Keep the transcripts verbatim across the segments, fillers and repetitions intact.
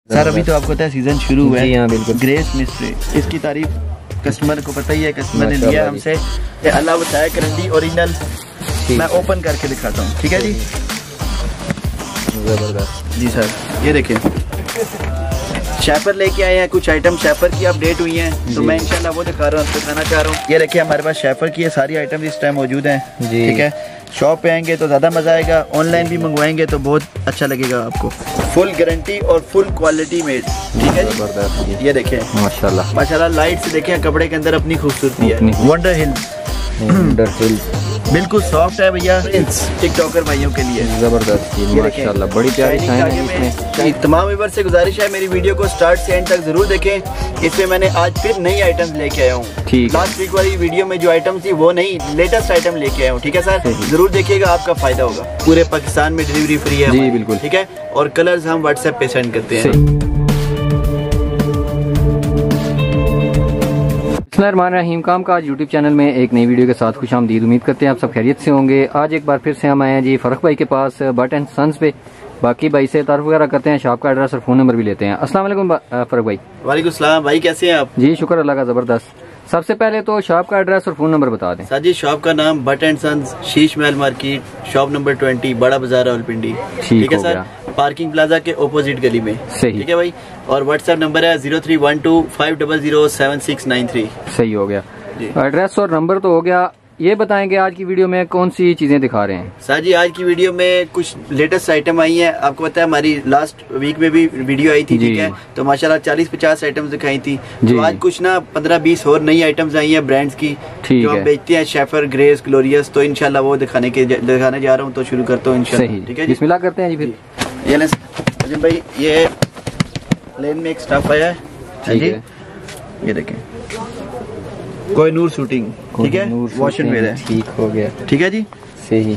Sir अभी तो आपको पता है सीजन शुरू हुआ है। हाँ बिल्कुल। ग्रेस मिस्ट्री, इसकी तारीफ कस्टमर को पता ही है, कस्टमर ने लिया हमसे। अल्लाह बताया करंडी ओरिजिनल, मैं ओपन करके दिखाता हूँ, ठीक है जी। जबरदस्त जी सर, ये देखिए शैपर लेके आए हैं, कुछ आइटम शैपर की अपडेट हुई हैं तो मैं इंशाल्लाह वो दिखा रहा हूँ, दिखाना चाह रहा हूँ। ये देखिए हमारे पास शैपर की सारी आइटम इस टाइम मौजूद हैं, ठीक है। शॉप पे आएंगे तो ज़्यादा मज़ा आएगा, ऑनलाइन भी मंगवाएंगे तो बहुत अच्छा लगेगा आपको। फुल गारंटी और फुल क्वालिटी मेड, ठीक है जी। ये देखिए माशाल्लाह माशाल्लाह, लाइट से देखें कपड़े के अंदर अपनी खूबसूरती है। वंडर हिल्स, वंडर हिल्स बिल्कुल सॉफ्ट है भैया, टिकटॉकर भाइयों के लिए जबरदस्त माशाल्लाह, बड़ी प्यारी शाइन है इसमें। तमाम व्यूअर्स से गुजारिश है मेरी वीडियो को स्टार्ट से एंड तक जरूर देखें। इसमें मैंने आज फिर नई आइटम्स लेके आया हूँ। लास्ट वीक वाली वीडियो में जो आइटम थी वो नहीं, लेटेस्ट आइटम लेके आया हूँ, ठीक है सर। जरूर देखिएगा, आपका फायदा होगा। पूरे पाकिस्तान में डिलीवरी फ्री है जी बिल्कुल, ठीक है। और कलर्स हम व्हाट्सएप पे सेंड करते हैं। रहीम काम का आज यूट्यूब चैनल में एक नई वीडियो के साथ खुश आमदीद। उम्मीद करते हैं आप सब खैरियत से होंगे। आज एक बार फिर से हम आए हैं जी फरक भाई के पास, बट एंड सन्स पे। बाकी भाई से तारुफ वगैरह करते हैं, शॉप का एड्रेस और फोन नंबर भी लेते हैं। अस्सलाम वालेकुम फरक भाई। वालेकुम सलाम भाई, कैसे हैं आप? जी शुक्र अल्लाह का, जबरदस्त। सबसे पहले तो शॉप का एड्रेस और फोन नंबर बता दें। सर जी शॉप का नाम but and sons, Sheesh Mahal market, shop number twenty, बड़ा बाजार रावलपिंडी, ठीक है सर। पार्किंग प्लाजा के ओपोजिट गली में, सही, ठीक है भाई। और व्हाट्सएप नंबर है zero three one two five double zero seven six nine three. सही हो गया, एड्रेस और नंबर तो हो गया। ये बताएंगे आज की वीडियो में कौन सी चीजें दिखा रहे हैं? सर जी आज की वीडियो में कुछ लेटेस्ट आइटम आई हैं। आपको पता है हमारी लास्ट वीक में भी वीडियो आई थी, ठीक है, तो माशाल्लाह चालीस पचास आइटम्स दिखाई थी। तो आज कुछ ना पंद्रह बीस और नई आइटम्स आई हैं ब्रांड्स की, जो हम बेचते हैं, शेफर, ग्रेस, ग्लोरियस। तो इंशाल्लाह वो दिखाने के दिखाने जा रहा हूँ, तो शुरू करता हूँ इंशाल्लाह, ठीक है जी। बिस्मिल्लाह करते हैं जी फिर। ये ले अजय भाई, ये प्लेन में एक स्टफ आया है, ठीक है। ये देखें कोई नूर शूटिंग, ठीक है, वॉश एंड वेयर है, ठीक हो गया, ठीक है जी। सही।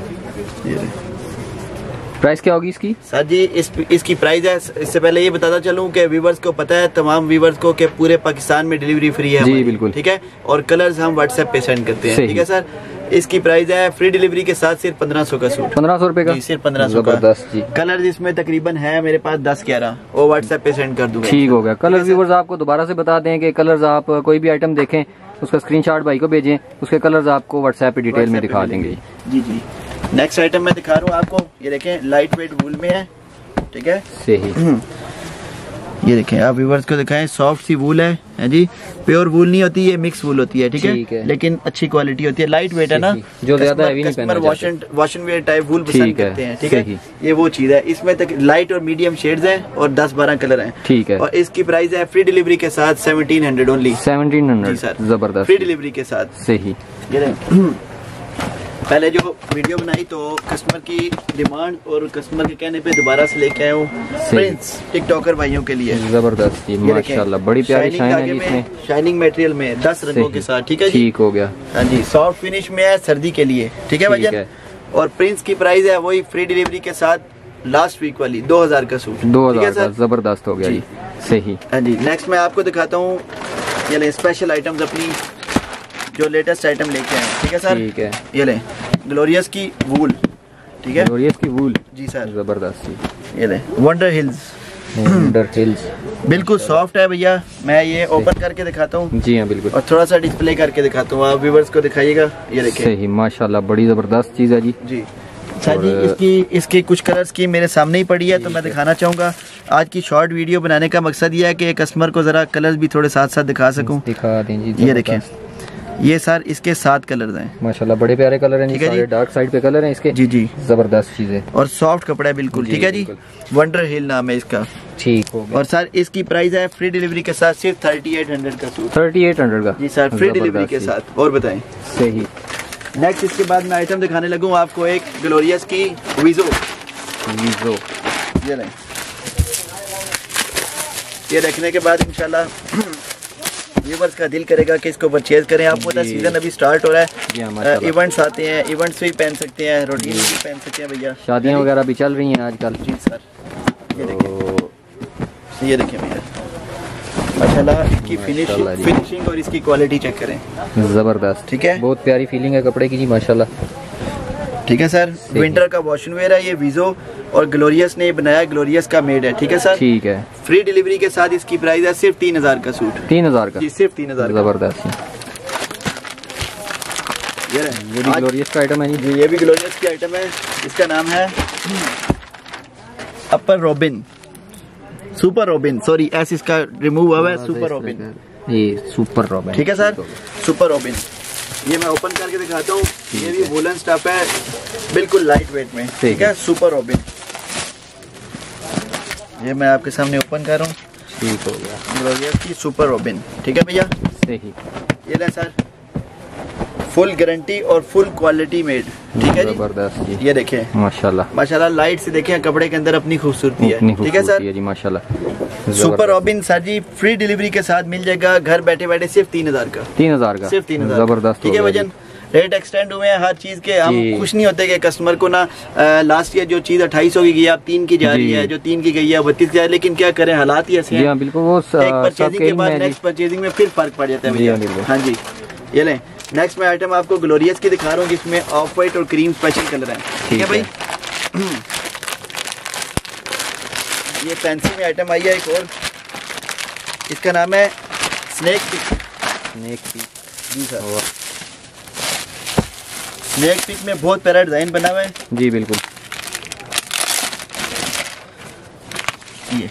प्राइस क्या होगी इसकी? सर जी इस इसकी प्राइस है, इससे पहले ये बताता चलूं कि व्यूवर्स को पता है, तमाम व्यूवर्स को, कि पूरे पाकिस्तान में डिलीवरी फ्री है जी बिल्कुल, ठीक है। और कलर्स हम व्हाट्सएप पे सेंड करते हैं, ठीक है सर। इसकी प्राइस है फ्री डिलीवरी के साथ सिर्फ पंद्रह सौ का सूट, पंद्रह सौ रुपए का, सिर्फ पंद्रह सौ का। कलर इसमें तकरीबन है मेरे पास दस ग्यारह, वो व्हाट्सएप पे सेंड कर दूंगा, ठीक हो गया। कलर व्यूवर्स आपको दोबारा से बता दें कि कलर्स आप कोई भी आइटम देखें उसका स्क्रीनशॉट भाई को भेजें, उसके कलर्स आपको व्हाट्सएप पे डिटेल में दिखा देंगे जी जी। नेक्स्ट आइटम मैं दिखा रहा हूँ आपको, ये देखें लाइट वेट वूल में है, ठीक है, सही। ये देखें आप व्यूवर्स को दिखाएं, सॉफ्ट सी वूल है, है जी। प्योर वूल नहीं होती, ये मिक्स वूल होती है, ठीक है, है, लेकिन अच्छी क्वालिटी होती है, लाइट वेट है ना, जो ज्यादा हैवी नहीं पहनना चाहते, wash and wear type wool पसंद करते हैं, ठीक है। ये वो चीज है, इसमें तक लाइट और मीडियम शेड्स हैं और दस बारह कलर हैं, ठीक है। और इसकी प्राइस है फ्री डिलीवरी के साथ seventeen hundred only, seventeen hundred sir, जबरदस्त, फ्री डिलीवरी के साथ, सही। पहले जो वीडियो बनाई तो कस्टमर की डिमांड और कस्टमर के कहने पे दोबारा से लेके आया हूँ, प्रिंस टिकटॉकर भाइयों के लिए, जबरदस्त माशाल्लाह, बड़ी प्यारी शाइन है इसमें, शाइनिंग मटेरियल में दस रंगों के साथ, ठीक है जी, ठीक हो गया। हाँ जी, सॉफ्ट फिनिश में है, सर्दी के लिए, ठीक है भैया। और प्रिंस की प्राइस है वही फ्री डिलीवरी के साथ लास्ट वीक वाली दो हजार का सूट, दो हजार का, जबरदस्त हो गया जी, सही। हाँ जी, नेक्स्ट मैं आपको दिखाता हूँ ये स्पेशल आइटम्स अपनी जो लेटेस्ट आइटम लेके आए, ठीक है सर, ठीक है। ये ले ग्लोरियस की वूल, ठीक है, ग्लोरियस की वूल जी सर, जबरदस्त। ये ले वंडर हिल्स, वंडर हिल्स बिल्कुल सॉफ्ट है भैया। मैं ये ओपन करके दिखाता हूँ, जी हाँ बिल्कुल, और थोड़ा सा डिस्प्ले करके दिखाता हूँ, आप व्यूवर्स को दिखाइएगा। ये देखिए सही माशाल्लाह, बड़ी जबरदस्त चीज है जी जी सर जी। इसकी इसकी कुछ कलर स्कीम मेरे सामने ही पड़ी है, तो मैं दिखाना चाहूँगा। आज की शॉर्ट वीडियो बनाने का मकसद ये है कि कस्टमर को जरा कलर्स भी थोड़े साथ साथ दिखा सकूँ, दिखा दें जी। ये देखें, ये सर इसके सात कलर्स हैं माशाल्लाह, बड़े प्यारे कलर हैं, ठीक है जी, डार्क साइड पे कलर हैं इसके, जी जी, जबरदस्त चीज है। और सॉफ्ट कपड़ा है बिल्कुल, ठीक है जी, वंडर हिल नाम है इसका, ठीक हो गया। और सर इसकी प्राइस है फ्री डिलीवरी के साथ सिर्फ थर्टी एट हंड्रेड का सूट, थर्टी एट हंड्रेड का जी सर, फ्री डिलीवरी के साथ। और बताएं, सही। नेक्स्ट इसके बाद मैं आइटम दिखाने लगूँ आपको एक ग्लोरियस की वीजो, वीजो ये लें। ये रखने के बाद इंशाल्लाह व्यूवर्स का दिल करेगा कि इसको परचेज करें। आपको पता है सीजन अभी स्टार्ट हो रहा है, इवेंट्स आते हैं, इवेंट्स भी पहन सकते हैं, रोटीन भी पहन सकते हैं भैया, शादियां वगैरह भी चल रही हैं आजकल जी सर। ये देखिए, ये देखिए भैया माशाल्लाह, इसकी फिनिशिंग फिनिशिंग और इसकी क्वालिटी चेक करें, जबरदस्त, ठीक है, बहुत प्यारी फीलिंग है कपड़े की जी माशाल्लाह, ठीक है सर। विंटर का वॉश एंड वेयर है ये वीजो, और ग्लोरियस ने बनाया, ग्लोरियस का मेड है, ठीक है सर। ठीक है। फ्री डिलीवरी के साथ इसकी प्राइस है सिर्फ तीन हजार का सूट। तीन हजार का? जी सिर्फ तीन हजार। जबरदस्त। ये ये भी ग्लोरियस का आइटम है जी, ये भी ग्लोरियस की आइटम है। इसका नाम है Upper Robin, Super Robin, sorry S इसका रिमूव हुआ है, सुपर रॉबिन, ये सुपर रॉबिन, ठीक है सर, सुपर रॉबिन। ये मैं ओपन करके दिखाता हूँ। ये भी वूलन स्टफ है, बिल्कुल लाइट वेट में, ठीक है, सुपर रॉबिन। ये मैं आपके सामने ओपन कर रहा हूँ। ठीक हो गया, ग्लोरियस की सुपर रॉबिन, ठीक है भैया। सही। ये ले सर, फुल गारंटी और फुल क्वालिटी मेड, ठीक है जी। जबरदस्त जी। ये देखें माशाल्लाह, माशाल्लाह लाइट से देखें कपड़े के अंदर अपनी खूबसूरती है, ठीक है सर जी, माशाल्लाह। सुपर रॉबिन सर जी फ्री डिलीवरी के साथ मिल जाएगा घर बैठे बैठे सिर्फ तीन हजार का। तीन हजार का सिर्फ तीन हजार। जबरदस्त, ठीक है वजन रेट एक्सटेंड हुए हैं हर चीज के। हम खुश नहीं होते कि कस्टमर को ना लास्ट ईयर जो चीज अट्ठाईस सौ की गई अब तीन की जा रही है, जो तीन की गई है बत्तीस की जा रही है, लेकिन क्या करें हालात ही ऐसे हैं। बिल्कुल, वो एक परचेजिंग के बाद नेक्स्ट परचेजिंग में फिर फर्क पड़ जाता है भैया। हाँ जी, ये लें नेक्स्ट मैं आइटम आपको ग्लोरियस की दिखा रहा हूँ जिसमें ऑफ वाइट और क्रीम स्पेशल कलर है, ठीक है भाई। ये फैंसी में आइटम आई है एक और, इसका नाम है स्नेक पिक। स्नेक पिक जी सर, स्नेक पिक में बहुत प्यारा डिजाइन बना हुआ है जी। बिल्कुल, ये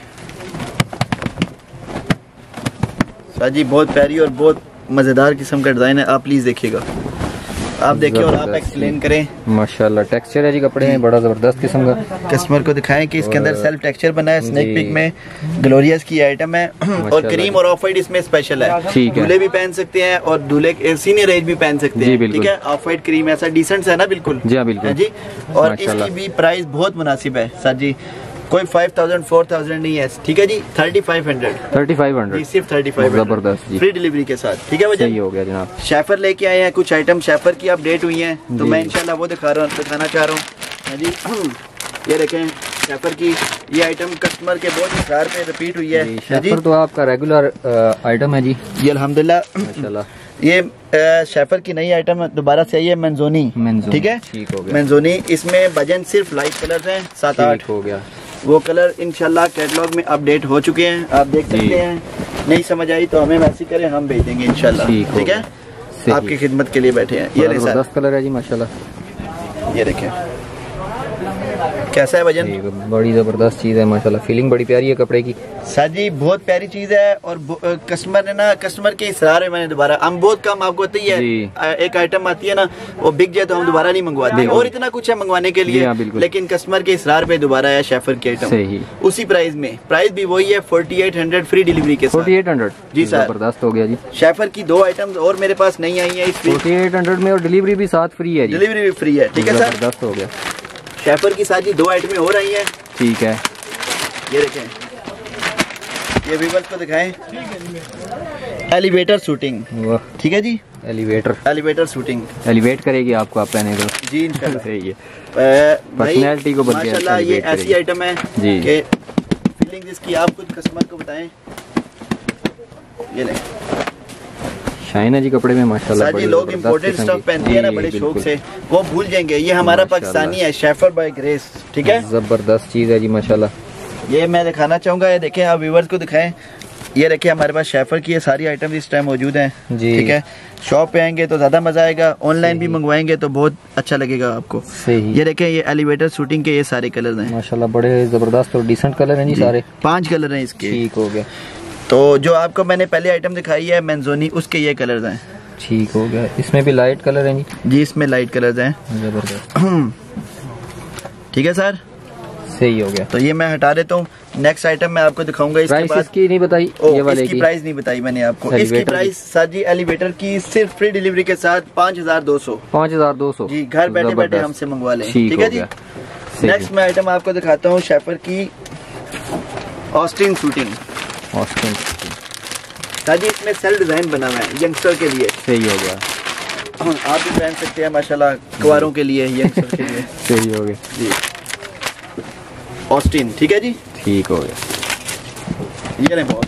सर जी बहुत प्यारी और बहुत मजेदार किस्म का डिजाइन है। आप प्लीज देखिएगा, आप देखिए और आप एक्सप्लेन करें। माशाल्लाह टेक्सचर है जी कपड़े में बड़ा जबरदस्त किस्म का। कस्टमर को दिखाएं कि इसके अंदर सेल्फ टेक्सचर बना है। स्नेक पिक में ग्लोरियस की आइटम है और क्रीम और ऑफ वाइट इसमें स्पेशल है। दूल्हे भी पहन सकते हैं और दूल्हे सीनियर एज भी पहन सकते हैं, ठीक है। ऑफ वाइट क्रीम ऐसा डिसेंट है ना, बिल्कुल जी बिल्कुल जी। और इसकी भी प्राइस बहुत मुनासिब है सर जी, कोई फाइव थाउजेंड फोर थाउजेंड नहीं है, ठीक है जी। Thirty five hundred thirty five hundred सिर्फ थर्टी फाइव जबरदस्त जी, फ्री डिलीवरी के साथ, ठीक है वजह। सही हो गया जनाब। शेफर लेके आए हैं, कुछ आइटम शेफर की अपडेट हुई हैं तो मैं इंशाल्लाह वो दिखा रहा हूँ, दिखाना चाह रहा हूँ जी। ये देखें शेफर की ये आइटम कस्टमर के बहुत इसरार पे रिपीट हुई है। शेफर तो आपका रेगुलर आइटम है जी, ये अल्हम्दुलिल्लाह माशाल्लाह। ये शेफर की नई आइटम दोबारा से आई है, मंजोनी, ठीक है, ठीक हो गया। मंजोनी इसमें वजन सिर्फ लाइट कलर हैं, सात आठ हो गया। वो कलर इंशाल्लाह कैटलॉग में अपडेट हो चुके हैं, आप देख सकते हैं। नहीं समझ आई तो हमें मैसेज करें, हम भेज देंगे इंशाल्लाह, ठीक है। आपकी खिदमत के लिए बैठे हैं। ये जबरदस्त कलर है जी माशाल्लाह। ये देखें कैसा है वजन, बड़ी जबरदस्त चीज है माशाल्लाह। फीलिंग बड़ी प्यारी है कपड़े की सर जी, बहुत प्यारी चीज है। और कस्टमर ने ना, कस्टमर के इसरार है, मैंने दोबारा, हम बहुत कम आपको पता ही है, एक आइटम आती है ना वो बिक जाए तो हम दोबारा नहीं मंगवाते और इतना कुछ है मंगवाने के लिए, लेकिन कस्टमर के इसरार पे दोबारा है शेफर की आइटम उसी प्राइस में। प्राइस भी वही है forty eight hundred free delivery के साथ। फोर्टी एट हंड्रेड जी सर, जबरदस्त हो गया जी। शेफर की दो आइटम और मेरे पास नहीं आई है, फोर्टी एट हंड्रेड में और डिलीवरी भी साथ फ्री है जी। डिलीवरी भी फ्री है, ठीक है सर, जबरदस्त हो गया। शेफर की साथ ही दो आइटमें हो रही हैं, ठीक है। ये देखें, ये व्यूअर्स को दिखाएं, एलिवेटर शूटिंग, ठीक है जी। एलिवेटर एलिवेटर शूटिंग एलिवेट करेगी आपको, आप पहने तो जी इंशाल्लाह सही है। पर्सनैलिटी को माशाल्लाह ये ऐसी आइटम है जी कि फीलिंग इसकी आप खुद कस्टमर को बताएं। ये ले शाइन है जी कपड़े में माशाल्लाह। जी लोग इम्पोर्टेड स्टफ पहनते हैं ना बड़े शौक से, वो भूल जाएंगे। ये हमारा पाकिस्तानी है, शेफर बाय ग्रेस, ठीक है, जबरदस्त चीज है जी माशाल्लाह। ये मैं दिखाना चाहूंगा, ये देखें आप व्यूअर्स को दिखाएं। ये देखिए हमारे पास शेफर की ये सारी आइटम इस टाइम मौजूद हैं, ठीक है। शॉप पे आएंगे तो ज्यादा मजा आएगा, ऑनलाइन भी मंगवाएंगे तो बहुत अच्छा लगेगा आपको। सही। ये देखें ये एलिवेटर शूटिंग के ये सारे कलर हैं माशाल्लाह, बड़े जबरदस्त और डिसेंट कलर हैं जी सारे। पांच कलर हैं इसके, ठीक हो गया। तो जो आपको मैंने पहले आइटम दिखाई है मंजोनी, उसके ये कलर्स हैं, ठीक हो गया। इसमें भी लाइट कलर हैं जी जी इसमें लाइट कलर्स हैं, जबरदस्त, ठीक है सर, सही हो गया। तो ये मैं हटा देता हूँ। नेक्स्ट आइटम मैं आपको दिखाऊंगा। इसके प्राइस इसकी नहीं बताई, ये वाले इसकी प्राइस नहीं बताई मैंने आपको। इसकी प्राइस सर जी एलिवेटर की सिर्फ फ्री डिलीवरी के साथ पाँच हजार दो सौ पाँच हजार दो सौ जी, घर बैठे बैठे हमसे मंगवा लें, ठीक है जी। नेक्स्ट मैं आइटम आपको दिखाता हूँ शेफर की ऑस्टिन शूटिंग। ऑस्टिन सर जी इसमें सेल्फ डिजाइन बना हुआ है यंगस्टर के लिए, सही हो गया। आप भी पहन सकते हैं माशाल्लाह, कुंवारों के लिए, यंगस्टर के लिए, सही हो गया जी। ऑस्टिन, ठीक है जी, ठीक हो गया। ये नहीं बहुत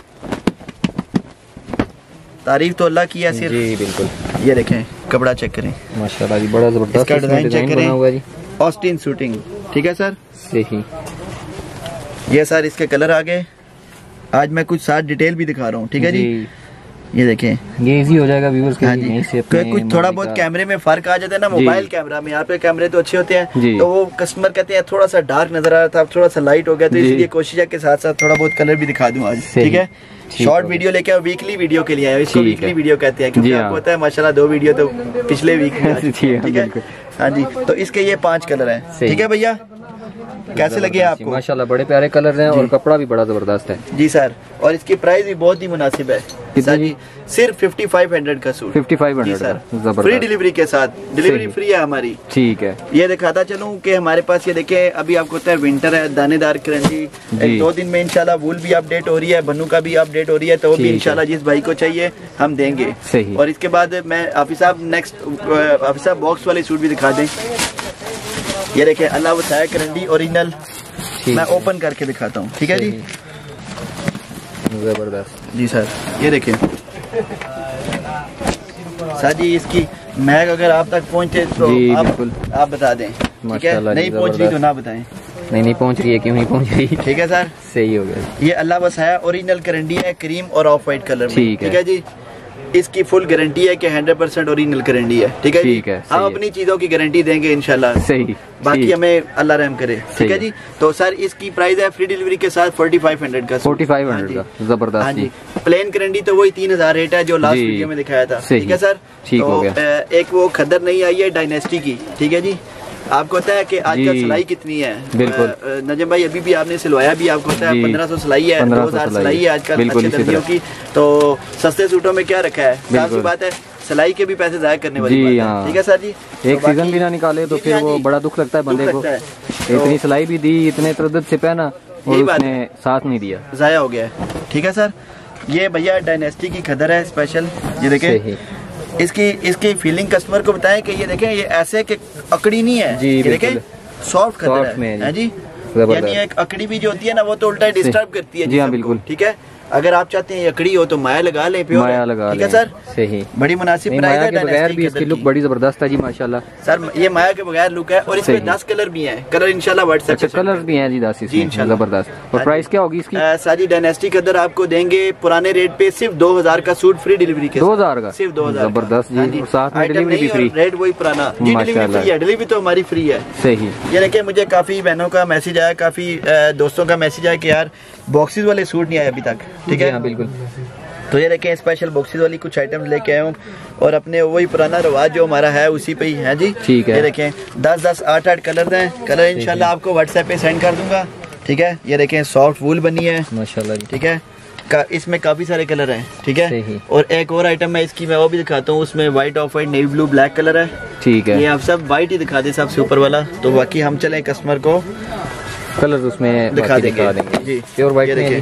तारीफ तो अल्लाह की है सिर्फ जी, बिल्कुल। ये देखें कपड़ा चेक करें माशाल्लाह जी, बड़ा जबरदस्त डिजाइन चेक करें हुआ जी। ऑस्टिन शूटिंग, ठीक है सर। सही। ये सर इसके कलर आ गए। आज मैं कुछ साथ डिटेल भी दिखा रहा हूँ, ठीक है जी, जी। ये देखें, ये इजी हो जाएगा व्यूअर्स के लिए। हाँ जी, कुछ थोड़ा बहुत कैमरे में फर्क आ जाता है ना, मोबाइल कैमरा में, यहाँ पे कैमरे तो अच्छे होते हैं, तो वो कस्टमर कहते हैं थोड़ा सा डार्क नजर आ रहा था, थोड़ा सा लाइट हो गया, तो इसलिए कोशिश है के साथ साथ थोड़ा बहुत कलर भी दिखा दूं आज, ठीक है। शॉर्ट वीडियो लेके आओ, वीकली वीडियो के लिए आए, इसको वीकली वीडियो कहते हैं, क्योंकि आपको पता है माशाल्लाह दो वीडियो तो पिछले वीक में, ठीक है। हाँ जी, तो इसके ये पांच कलर हैं, ठीक है भैया। कैसे लगे आपको? माशाल्लाह बड़े प्यारे कलर हैं और कपड़ा भी बड़ा जबरदस्त है जी सर, और इसकी प्राइस भी बहुत ही मुनासिब है। कितना जी? सिर्फ फिफ्टी फाइव हंड्रेड का सूट, फिफ्टी फाइव हंड्रेड का, फ्री डिलीवरी के साथ, डिलीवरी फ्री है हमारी, ठीक है। ये दिखाता चलूं कि हमारे पास ये देखें, अभी आपको पता है विंटर है, दानेदार करंजी, एक दो दिन में इंशाल्लाह वूल भी अपडेट हो रही है, बन्नू का भी अपडेट हो रही है, तो वो भी इंशाल्लाह जिस भाई को चाहिए हम देंगे। सही। और इसके बाद मैं हाफिज साहब नेक्स्ट हाफिज साहब बॉक्स वाले सूट भी दिखा दें। ये देखें अल्लाह वसाया करंडी ओरिजिनल, मैं ओपन करके दिखाता हूँ, ठीक है जी, जबरदस्त जी सर। ये देखें सर जी, इसकी मैग अगर आप तक पहुँचे तो आप, आप बता दें, ठीक है, नहीं पहुँच रही तो ना बताएं। नहीं नहीं पहुँच रही है, क्यों नहीं पहुँच रही, ठीक है सर, सही हो गया। ये अल्लाह वसाया ओरिजिनल करंडी है, क्रीम और ऑफ वाइट कलर में, ठीक है जी। इसकी फुल गारंटी है कि हंड्रेड परसेंट ओरिजिनल गारंटी है, ठीक है, ठीक है। हम अपनी चीजों की गारंटी देंगे इंशाल्लाह, सही, बाकी हमें अल्लाह रहम करे, ठीक है जी। तो सर इसकी प्राइस है फ्री डिलीवरी के साथ फोर्टी फाइव हंड्रेड का, फोर्टी फाइव हंड्रेड का, जबरदस्त। हाँ जी, प्लेन गारंटी तो वही तीन हजार रेट है जो लास्ट वीडियो में दिखाया था, ठीक है सर, ठीक हो गया। एक वो खद्दर नहीं आई है डायनेस्टी की, ठीक है जी। आपको पता है कि आजकल सिलाई कितनी है, बिल्कुल नजम भाई, अभी भी आपने सिलवाया भी, आपको पता है पंद्रह सौ सिलाई है, दो हजार सिलाई है आजकल अच्छे दर्जियों की, तो सस्ते सूटों में क्या रखा है, काफी बात है, सिलाई के भी पैसे जाया करने वाली बात है, ठीक है सर जी। एक सीजन भी ना निकाले तो फिर वो बड़ा दुख लगता है बंदे को, इतनी सिलाई भी दी, इतने तरद्दुत से पहना और उसने साथ नहीं दिया, जाया हो गया, ठीक है सर। ये भैया डायनेस्टी की खदर है स्पेशल, ये देखें, इसकी इसकी फीलिंग कस्टमर को बताएं कि ये देखें, ये ऐसे कि अकड़ी नहीं है, जी, ये देखें सॉफ्ट खदर है, है जी, यानी एक अकड़ी भी जो होती है ना वो तो उल्टा डिस्टर्ब करती है, जी हाँ बिल्कुल, ठीक है। अगर आप चाहते हैं अकड़ी हो तो माया लगा लें, प्योर माया लगा, ठीक है सर, सही, बड़ी मुनासिब प्राइस है, बगैर भी इसकी लुक बड़ी जबरदस्त है जी माशाल्लाह सर, ये माया के बगैर लुक है, और इसमें दस कलर भी हैं, कलर इंशाल्लाह व्हाट्सएप पे कलर भी हैं जी दस इसमें, जबरदस्त। और प्राइस क्या होगी इसकी? सारी डायनेस्टी के अंदर आपको देंगे पुराने रेट पे सिर्फ दो हजार का सूट फ्री डिलीवरी के, दो हजार का, सिर्फ दो हजार, जबरदस्त जी, साथ में डिलीवरी भी फ्री, रेट वही पुराना जी, डिलीवरी फ्री है, डिलीवरी तो हमारी फ्री है, सही। ये देखिए, मुझे काफी बहनों का मैसेज आया, काफी दोस्तों का मैसेज आया कि यार बॉक्सेस वाले सूट नहीं आए अभी तक, ठीक है, बिल्कुल। तो ये देखें स्पेशल बॉक्सेस वाली कुछ आइटम्स लेके आया हूँ, और अपने वही पुराना रवाज जो हमारा है उसी पे ही है जी, ठीक है। ये देखें दस दस आठ आठ कलर हैं, कलर इंशाल्लाह आपको व्हाट्सएप पे सेंड कर दूंगा, ठीक है। ये देखें सॉफ्ट वूल बनी है माशाल्लाह, ठीक है, का, इसमें काफी सारे कलर हैं, ठीक है। और एक और आइटम है इसकी, मैं वो भी दिखाता हूँ, उसमें white off white navy blue black colour है, ठीक है। ये आप सब व्हाइट ही दिखा दे सबसे ऊपर वाला, तो बाकी हम चले कस्टमर को कलर उसमें दिखा देंगे जी। प्योर व्हाइट में,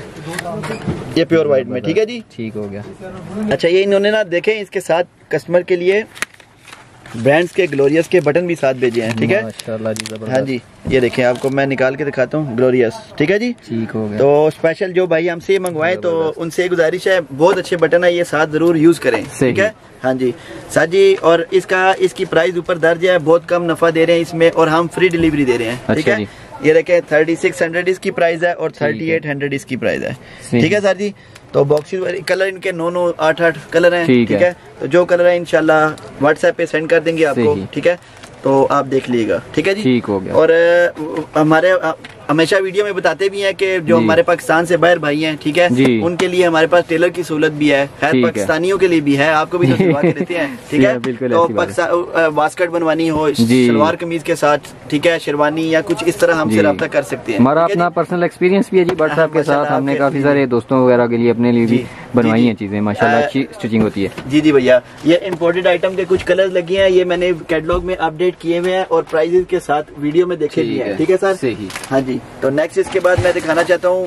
ये प्योर व्हाइट में, ठीक है जी, ठीक हो गया। अच्छा, ये इन्होंने ना देखें इसके साथ कस्टमर के लिए ब्रांड्स के ग्लोरियस के बटन भी साथ भेजे हैं, ठीक है माशाल्लाह जी, हाँ जी। ये देखें, आपको मैं निकाल के दिखाता हूँ, ग्लोरियस, ठीक है जी, ठीक हो गया। तो स्पेशल जो भाई हमसे मंगवाए तो उनसे गुजारिश है, बहुत अच्छे बटन है, ये साथ जरूर यूज करें, ठीक है, हाँ जी सर जी। और इसका इसकी प्राइस ऊपर दर्ज है, बहुत कम नफा दे रहे हैं इसमें, और हम फ्री डिलीवरी दे रहे हैं, ठीक है। ये देखें थर्टी सिक्स हंड्रेड इसकी प्राइस है, और थर्टी एट हंड्रेड इसकी प्राइस है, ठीक है सर जी। तो बॉक्सेस कलर इनके नौ नौ आठ आठ कलर हैं, ठीक है। तो जो कलर है इंशाल्लाह व्हाट्सएप पे सेंड कर देंगे आपको, ठीक है, तो आप देख लीजिएगा, ठीक है जी, ठीक हो गया। और हमारे हमेशा वीडियो में बताते भी हैं कि जो हमारे पाकिस्तान से बाहर भाई हैं, ठीक है, उनके लिए हमारे पास टेलर की सहूलत भी है, खैर पाकिस्तानियों के लिए भी है, आपको भी तो सिलवा के देते हैं, ठीक है। तो पाकिस्तान बास्केट बनवानी हो सलवार कमीज के साथ, ठीक है, शेरवानी या कुछ इस तरह हमसे रब्ता कर सकते हैं। हमारा अपना पर्सनल एक्सपीरियंस भी है जी व्हाट्सएप के साथ, हमने काफी सारे दोस्तों वगैरह के लिए अपने लिए भी बनवाई हैं चीजें, माशाल्लाह अच्छी स्टिचिंग होती है। जी जी भैया, ये इम्पोर्टेड आइटम के कुछ कलर्स लगे हैं, ये मैंने कैटलॉग में अपडेट किए हुए हैं और प्राइजेस के साथ वीडियो में देखे भी हैं, ठीक है सर, सही, हाँ जी। तो नेक्स्ट इसके बाद मैं दिखाना चाहता हूँ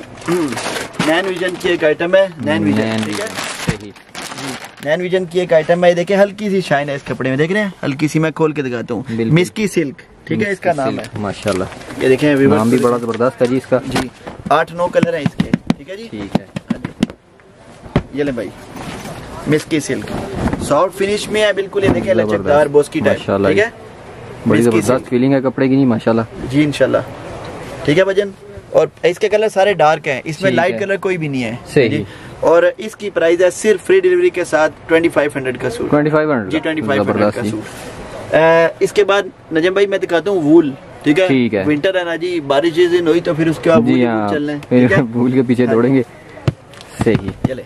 नैन विजन की एक आइटम है, नैन विजन, ठीक है, सही, नैन विजन की एक आइटम है। देखिए हल्की सी शाइन है इस कपड़े में, देख रहे हैं, हल्की सी, मैं खोल के दिखाता हूँ, मिस्की सिल्क, ठीक है, इसका नाम है माशाल्लाह। ये देखें नाम भी बड़ा जबरदस्त है जी इसका, जी आठ नौ कलर है इसके, ठीक है जी, ठीक है। ये ले भाई मिस्की सिल्क, सॉफ्ट फिनिश में है बिल्कुल, ये देखें लचकदार बोस्की टाइप, ठीक है। बड़ी जबरदस्त फीलिंग है कपड़े की नहीं माशाल्लाह जी इंशाल्लाह। ठीक है भजन, और इसके कलर सारे डार्क हैं, इसमें लाइट कलर कोई भी नहीं है सही। और इसकी प्राइस है सिर्फ फ्री डिलीवरी के साथ ट्वेंटी फाइव हंड्रेड का सूट, ट्वेंटी फाइव हंड्रेड जी ट्वेंटी फाइव हंड्रेड का सूट। इसके बाद नजम भाई मैं दिखाता हूँ वूल। ठीक है, ठीक है। विंटर है ना जी, बारिश जिस दिन हुई तो फिर उसके बाद जी हाँ फिर वूल के पीछे दौड़ेंगे सही। चले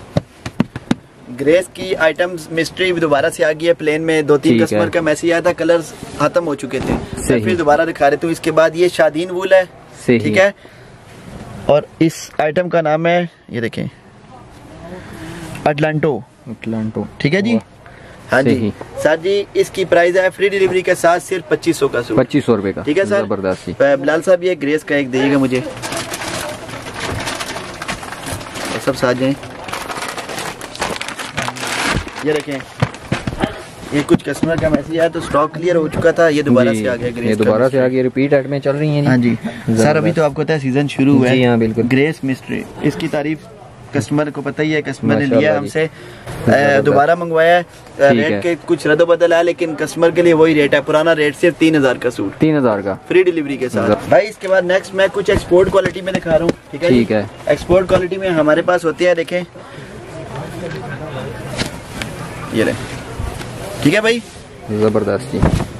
ग्रेस की आइटम्स मिस्ट्री दोबारा से आ गई है प्लेन में, दो तीन कस्टमर का मैसेज आया था, कलर्स खत्म हो चुके थे तो फिर दोबारा दिखा रहे थे। इसके बाद ये शादीन वूल है, ठीक है, और इस आइटम का नाम है ये देखें अटलांटो, अटलांटो ठीक है जी। हाँ जी सर जी, इसकी प्राइस है फ्री डिलीवरी के साथ सिर्फ पच्चीस सौ का सूट, पच्चीस सौ रुपए का। ठीक है सर, जबरदस्त। बिलाल साहब ये ग्रेस का एक देगा मुझे, सब साथ जाएं। ये देखें ये कुछ कस्टमर का मैसेज आया तो स्टॉक क्लियर हो चुका था, ये दोबारा से आ गया ग्रेस, ये दोबारा से आ गया, रिपीट एड में चल रही है। हाँ जी सर, अभी तो आपको पता है सीजन शुरू हुआ है। जी हाँ बिल्कुल। ग्रेस मिस्ट्री, इसकी तारीफ कस्टमर को पता ही है, कस्टमर ने लिया हमसे, दोबारा मंगवाया है, रेट के कुछ रद्द बदल है लेकिन कस्टमर के लिए वही रेट है, पुराना रेट सिर्फ तीन हजार का सूट, तीन हजार का फ्री डिलीवरी के साथ भाई। इसके बाद नेक्स्ट मैं कुछ एक्सपोर्ट क्वालिटी में दिखा रहा हूँ, ठीक है ठीक है। एक्सपोर्ट क्वालिटी में हमारे पास होते हैं, देखें ये रहे, ठीक है भाई, जबरदस्त।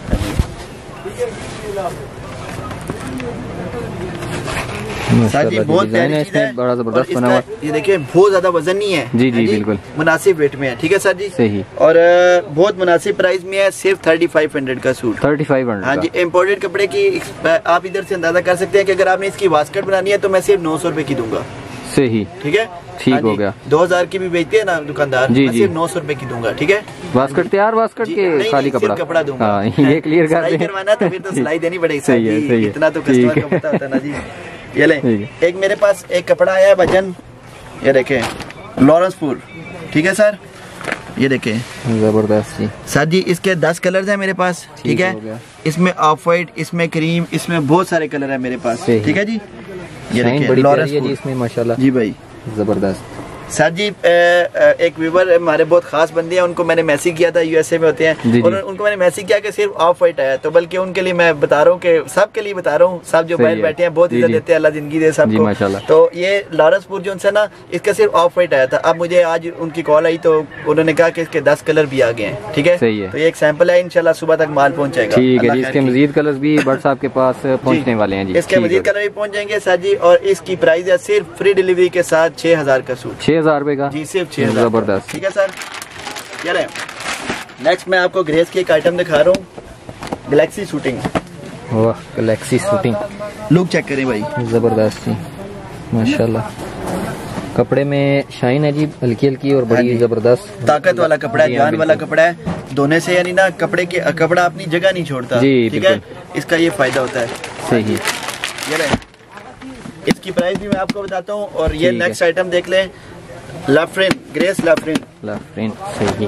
सर जी बहुत प्यारी चीज है, बड़ा जबरदस्त बना हुआ। ये देखिए बहुत ज्यादा वजन नहीं है, जी जी बिल्कुल मुनासिब वेट में है, ठीक है सर जी सही। और बहुत मुनासिब प्राइस में है, सिर्फ थर्टी फाइव हंड्रेड का सूट, थर्टी फाइव हंड्रेड हाँ जी। इम्पोर्टेड कपड़े की आप इधर से अंदाजा कर सकते हैं कि अगर आपने इसकी वास्कट बनानी है तो मैं सिर्फ नौ सौ रुपए की दूंगा, सही ठीक है, ठीक हो गया। दो हजार की भी बेचते हैं ना दुकानदार, जी जी, सिर्फ नौ सौ रुपए की दूंगा, ठीक है। वास्कट तैयार, वास्कट के खाली कपड़ा कपड़ा दूंगा, हाँ, ये क्लियर कर दे। करवाना तो फिर तो सिलाई देनी पड़ेगी, सही है, सही है, इतना तो कस्टमर को पता होता है ना जी। ये ले एक मेरे पास एक कपड़ा आया है भजन, ये देखें लॉरेंसपुर, ठीक है सर, ये देखें जबरदस्त जी सर जी। इसके दस कलर हैं मेरे पास, ठीक है, इसमें ऑफ वाइट, इसमें क्रीम, इसमें बहुत सारे कलर है मेरे पास, ठीक है जी। ये देखिए लॉरेंसपुर इसमें माशाल्लाह जी भाई, जबरदस्त। सर जी एक व्यूवर हमारे बहुत खास बंदे हैं, उनको मैंने मैसेज किया था, यूएसए में होते हैं, और उनको मैंने मैसेज किया कि सिर्फ ऑफ वाइट आया, तो बल्कि उनके लिए मैं बता रहा हूँ कि सब के लिए बता रहा हूँ, सब जो बाहर बैठे हैं बहुत इज्जत देते हैं, अल्लाह जिंदगी दे सबको। तो ये लॉरेंसपुर जो है ना, इसका सिर्फ ऑफ वाइट आया था। अब मुझे आज उनकी कॉल आई तो उन्होंने कहा कि इसके दस कलर भी आ गए हैं, ठीक है, तो ये एक सैंपल है, इंशाल्लाह सुबह तक माल पहुँच जाएगा, ठीक है। इसके मजीद कलर भी व्हाट्सएप के पास पहुँचने वाले हैं जी, इसके मजीद कलर भी पहुँच जाएंगे सर जी। और इसकी प्राइस है सिर्फ फ्री डिलीवरी के साथ छह हजार का सूट, छह हजार रुपए का जी, सिर्फ छह हजार, जबरदस्त, ठीक है सर। चले नेक्स्ट मैं आपको ग्रेस की एक आइटम दिखा रहा हूँ, गैलेक्सी शूटिंग, वाह गैलेक्सी शूटिंग, लुक चेक करें भाई, जबरदस्त माशाल्लाह। कपड़े में शाइन है जी, हल्की हल्की और बड़ी जबरदस्त, ताकत वाला कपड़ा है, जान वाला कपड़ा है, धोने से यानी ना कपड़े के कपड़ा अपनी जगह नहीं छोड़ता, ठीक है, इसका ये फायदा होता है, सही। ये रहे इसकी प्राइस भी मैं आपको बताता हूँ, और ये नेक्स्ट आइटम देख लें, लाफ्रिन, ग्रेस लाफ्रिन, लाफ्रिन सही।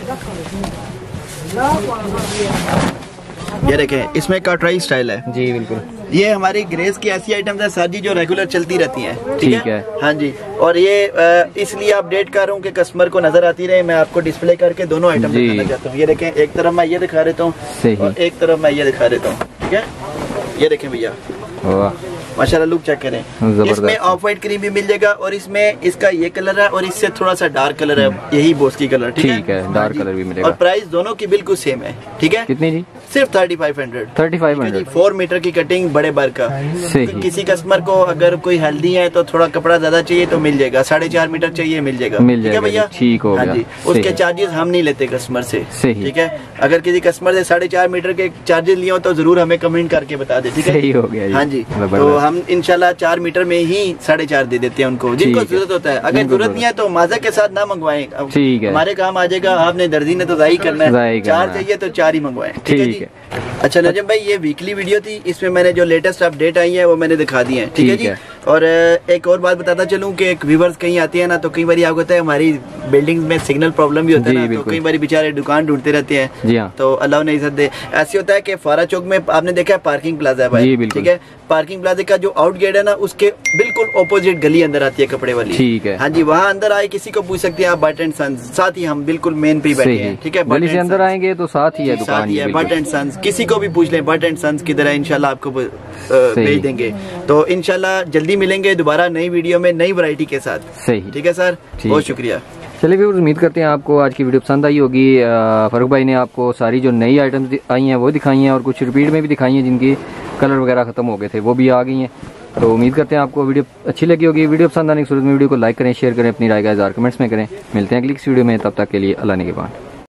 ये देखें इसमें कटराई स्टाइल है, जी बिल्कुल। ये हमारी ग्रेस की ऐसी आइटम्स है सर जी जो रेगुलर चलती रहती हैं, ठीक है? है हाँ जी। और ये इसलिए अपडेट कर रहा हूँ कि कस्टमर को नजर आती रहे, मैं आपको डिस्प्ले करके दोनों आइटम दिखाना चाहता हूँ। ये देखें, एक तरफ मैं ये दिखा देता हूँ और एक तरफ मैं ये दिखा देता हूँ, ठीक है। ये देखें भैया, माशाल्लाह लुक चेक करें। इसमें ऑफ वाइट क्रीम भी मिल जाएगा, और इसमें इसका ये कलर है और इससे थोड़ा सा डार्क कलर है, यही बोस्की कलर, ठीक है, डार्क कलर भी मिलेगा। और प्राइस दोनों की बिल्कुल सेम है, ठीक है। कितनी जी? सिर्फ thirty five hundred thirty five hundred four metre की कटिंग बड़े बार का। किसी कस्टमर को अगर कोई हेल्दी है तो थोड़ा कपड़ा ज्यादा चाहिए तो मिल जाएगा, साढ़े चार मीटर चाहिए मिल जाएगा, मिल जाएगा भैया, ठीक हो गया। उसके चार्जेस हम नहीं लेते कस्टमर से, ठीक है। अगर किसी कस्टमर से साढ़े चार मीटर के चार्जेस लिए हो तो जरूर हमें कमेंट करके बता दे, ठीक है। सही हो गया, हाँ जी। तो हम इंशाल्लाह चार मीटर में ही साढ़े चार दे देते हैं उनको, जिनको जरूरत होता है। अगर जरूरत नहीं है तो माजा के साथ ना मंगवाएं, ठीक है, हमारे काम आ जाएगा। आपने दर्जी ने तो जाही करना है, चार चाहिए तो चार ही मंगवाएं, ठीक है जी। अच्छा नजम भाई, ये वीकली वीडियो थी, इसमें मैंने जो लेटेस्ट अपडेट आई है वो मैंने दिखा दी है, ठीक है जी। और एक और बात बताता चलूं कि एक व्यूवर्स कहीं आती है ना, तो कई बार आपको होता है हमारी बिल्डिंग में सिग्नल प्रॉब्लम भी होता है ना, तो कई बार बेचारे दुकान ढूंढते रहते हैं जी हाँ। तो अल्लाह नहीं सदे। ऐसे होता है कि फारा चौक में आपने देखा है पार्किंग प्लाजा है भाई, ठीक है, पार्किंग प्लाजा का जो आउट गेट है ना, उसके बिल्कुल ऑपोजिट गली अंदर आती है कपड़े वाली, ठीक है, हाँ जी, वहाँ अंदर आए किसी को पूछ सकते हैं आप, बट एंड सन्स, साथ ही हम बिल्कुल मेन पे बैठे हैं, ठीक है, गली से अंदर आएंगे तो साथ ही है दुकान, बट एंड सन्स, किसी को भी पूछ लें बट एंड सन्स किधर है, इंशाल्लाह आपको भेज देंगे। तो इंशाल्लाह जल्दी मिलेंगे दोबारा नई वीडियो में नई वैरायटी के साथ, सही, ठीक है सर, बहुत शुक्रिया। चलिए व्यूअर्स, उम्मीद करते हैं आपको आज की वीडियो पसंद आई होगी। फारूक भाई ने आपको सारी जो नई आइटम्स आई हैं वो दिखाई हैं, और कुछ रिपीट में भी दिखाई हैं जिनकी कलर वगैरह खत्म हो गए थे, वो भी आ गई हैं। तो उम्मीद करते हैं आपको वीडियो अच्छी लगी होगी। वीडियो पसंद आने की सूरत में वीडियो को लाइक करें, शेयर करें, अपनी राय का इज़हार कमेंट्स में करें। मिलते हैं अगली वीडियो में, तब तक के लिए अल्लाह ने के बाद।